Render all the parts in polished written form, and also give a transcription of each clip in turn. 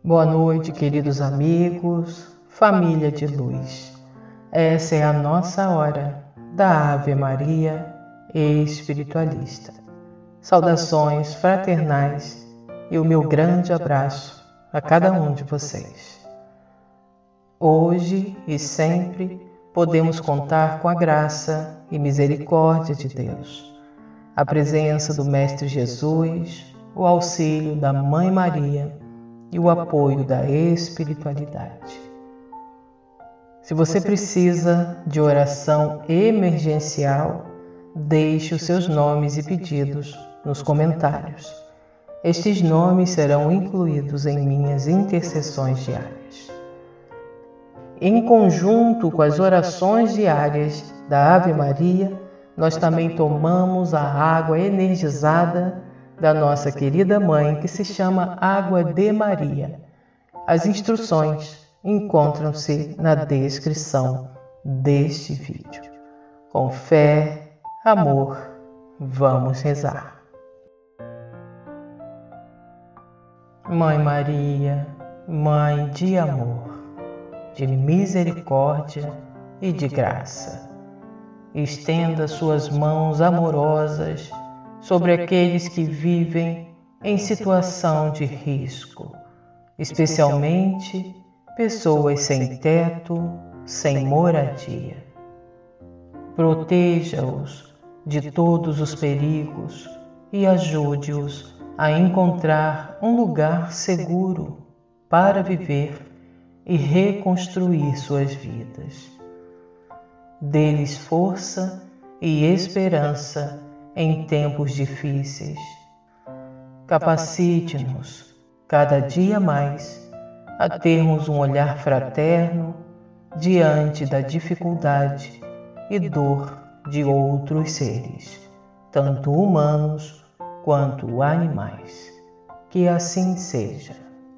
Boa noite, queridos amigos, família de luz. Essa é a nossa hora da Ave Maria Espiritualista. Saudações fraternais e o meu grande abraço a cada um de vocês. Hoje e sempre podemos contar com a graça e misericórdia de Deus, a presença do Mestre Jesus, o auxílio da Mãe Maria e o apoio da espiritualidade. Se você precisa de oração emergencial, deixe os seus nomes e pedidos nos comentários. Estes nomes serão incluídos em minhas intercessões diárias. Em conjunto com as orações diárias da Ave Maria, nós também tomamos a água energizada da nossa querida mãe, que se chama Água de Maria. As instruções encontram-se na descrição deste vídeo. Com fé, amor, vamos rezar. Mãe Maria, Mãe de amor, de misericórdia e de graça, estenda suas mãos amorosas sobre aqueles que vivem em situação de risco, especialmente pessoas sem teto, sem moradia. Proteja-os de todos os perigos e ajude-os a encontrar um lugar seguro para viver e reconstruir suas vidas. Dê-lhes força e esperança em tempos difíceis. Capacite-nos cada dia mais a termos um olhar fraterno diante da dificuldade e dor de outros seres, tanto humanos quanto animais. Que assim seja.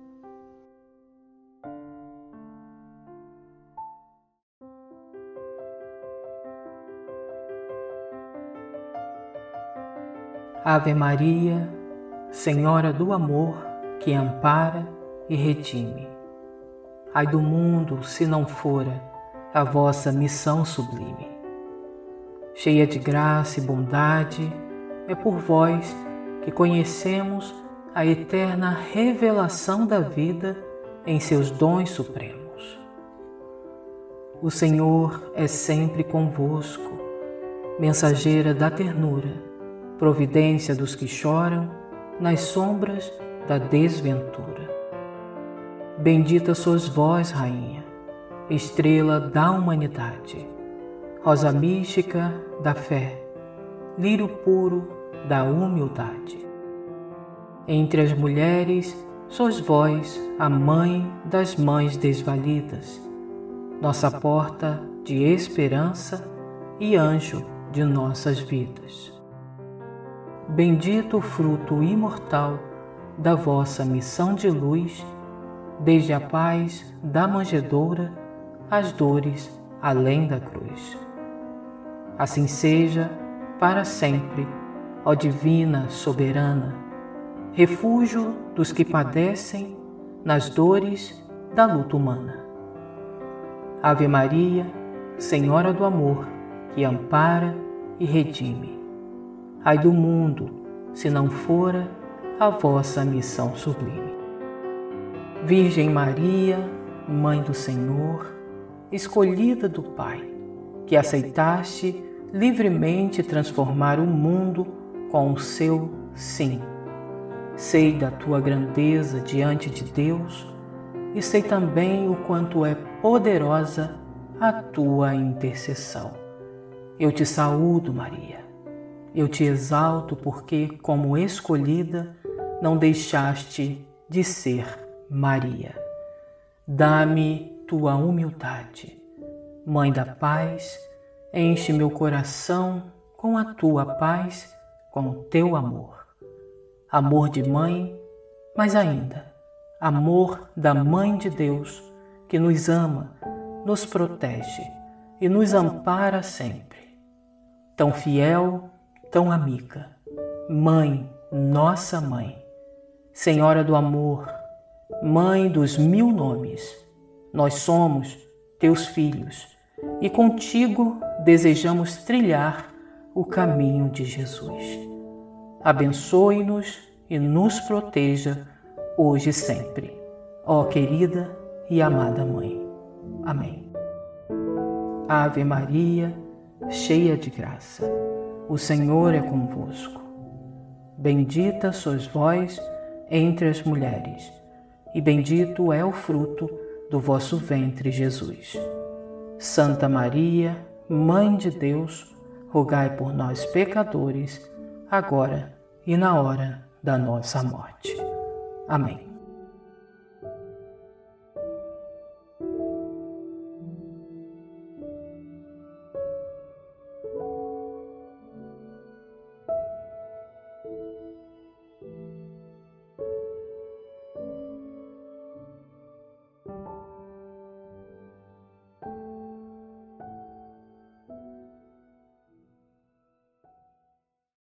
Ave Maria, Senhora do amor, que ampara e redime. Ai do mundo, se não fora a vossa missão sublime. Cheia de graça e bondade, é por vós que conhecemos a eterna revelação da vida em seus dons supremos. O Senhor é sempre convosco, mensageira da ternura, providência dos que choram nas sombras da desventura. Bendita sois vós, Rainha, estrela da humanidade, rosa mística da fé, lírio puro da humildade. Entre as mulheres, sois vós a mãe das mães desvalidas, nossa porta de esperança e anjo de nossas vidas. Bendito o fruto imortal da vossa missão de luz, desde a paz da manjedoura às dores além da cruz. Assim seja para sempre, ó Divina Soberana, refúgio dos que padecem nas dores da luta humana. Ave Maria, Senhora do amor, que ampara e redime. Ai do mundo, se não fora a vossa missão sublime. Virgem Maria, Mãe do Senhor, escolhida do Pai, que aceitaste livremente transformar o mundo com o seu sim. Sei da tua grandeza diante de Deus e sei também o quanto é poderosa a tua intercessão. Eu te saúdo, Maria. Eu te exalto porque, como escolhida, não deixaste de ser Maria. Dá-me tua humildade. Mãe da paz, enche meu coração com a tua paz, com o teu amor. Amor de mãe, mas ainda, amor da Mãe de Deus, que nos ama, nos protege e nos ampara sempre. Tão fiel, tão amiga, Mãe, nossa Mãe, Senhora do amor, Mãe dos 1000 nomes, nós somos teus filhos e contigo desejamos trilhar o caminho de Jesus. Abençoe-nos e nos proteja hoje e sempre, ó querida e amada Mãe. Amém. Ave Maria, cheia de graça, o Senhor é convosco. Bendita sois vós entre as mulheres, e bendito é o fruto do vosso ventre, Jesus. Santa Maria, Mãe de Deus, rogai por nós, pecadores, agora e na hora da nossa morte. Amém.